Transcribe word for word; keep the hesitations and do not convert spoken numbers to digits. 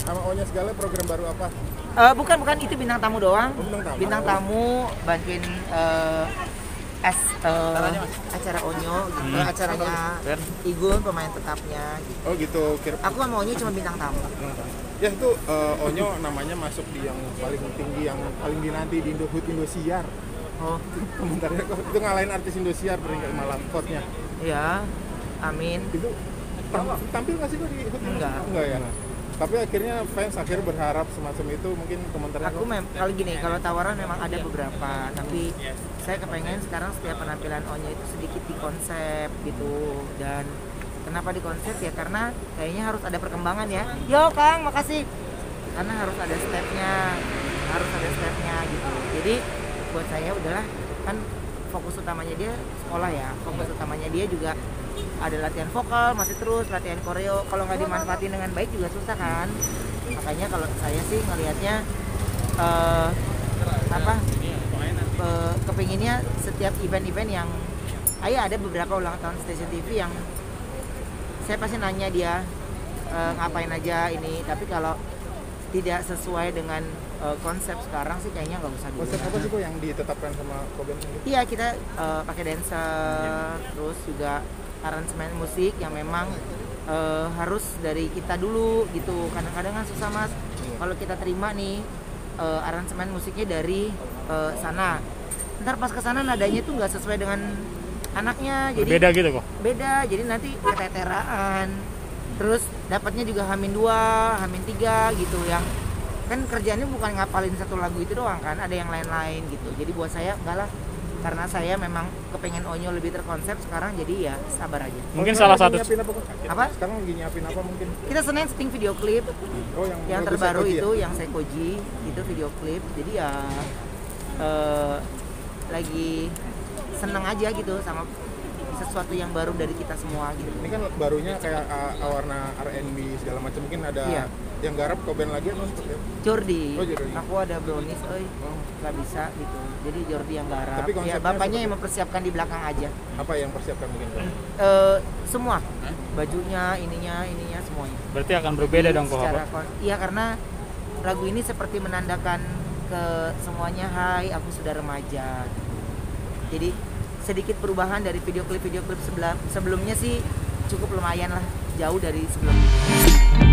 sama O-nya segala program baru apa? Uh, bukan bukan itu bintang tamu doang. Oh, bintang tamu. Bintang tamu bantuin uh, as uh, acara Onyo gitu, Hmm. acaranya Igun pemain tetapnya gitu. Oh gitu. Kira Aku sama Onyo cuma bintang tamu. Ya itu uh, Onyo namanya masuk di yang paling tinggi, yang paling dinanti di Indofood Indosiar. Oh, Komentarnya kok itu ngalahin artis Indosiar peringkat malam vote-nya. ya. Amin. Itu tam- tampil nggak sih kok di Hood? Enggak. Enggak ya. Tapi akhirnya fans akhirnya berharap semacam itu, mungkin komentarnya Aku kok- mem kalau gini, kalau tawaran memang ada beberapa, tapi saya kepengen sekarang setiap penampilan Onyo itu sedikit dikonsep gitu. Dan kenapa dikonsep ya karena kayaknya harus ada perkembangan ya. Yo Kang, makasih. Karena harus ada stepnya, harus ada stepnya gitu. Jadi buat saya udahlah, kan fokus utamanya dia sekolah ya. Fokus utamanya dia juga ada latihan vokal, masih terus latihan koreo. Kalau nggak dimanfaatin dengan baik juga susah kan. Makanya kalau saya sih ngelihatnya uh, apa uh, kepinginnya setiap event-event yang ayah ada beberapa ulang tahun stasiun T V yang saya pasti nanya dia uh, ngapain aja ini, tapi kalau tidak sesuai dengan uh, konsep sekarang sih kayaknya nggak usah dulu. konsep apa sih kok yang ditetapkan sama Koben gitu? Iya, kita uh, pakai dancer, terus juga aransemen musik yang memang uh, harus dari kita dulu gitu. Kadang-kadang kan susah mas, kalau kita terima nih uh, aransemen musiknya dari uh, sana, ntar pas ke sana nadanya tuh nggak sesuai dengan anaknya, jadi Beda gitu kok. beda, jadi nanti keteteraan. Terus dapatnya juga hamin dua, hamin tiga gitu, yang kan kerjaannya bukan ngapalin satu lagu itu doang kan, ada yang lain-lain gitu. Jadi buat saya enggak lah, karena saya memang kepengen Onyo lebih terkonsep sekarang, jadi ya sabar aja. Mungkin Oh, salah sekarang satu lagi nyiapin apa, kok? Apa? Sekarang lagi nyiapin apa mungkin? Kita Senin syuting video klip Oh yang, yang lagu terbaru Sekoji itu ya? yang Sekoji itu video klip, jadi ya eh, lagi seneng aja gitu sama sesuatu yang baru dari kita semua gitu. Ini kan barunya kayak uh, warna R and B segala macam, mungkin ada Iya. yang garap Koben lagi atau seperti apa? Jordi, Oh, Jordi. aku ada brownies, oi, Oh. nggak bisa gitu. Jadi Jordi yang garap. Tapi Ya konsepnya bapaknya seperti- yang mempersiapkan di belakang aja. Apa yang persiapkan mungkin? Eh, semua, bajunya, ininya, ininya semuanya. Berarti akan berbeda dong kok. Secara Apa? kon- Iya karena lagu ini seperti menandakan ke semuanya, hai aku sudah remaja. Jadi sedikit perubahan dari video klip video klip sebelum sebelumnya sih cukup lumayan lah, jauh dari sebelumnya.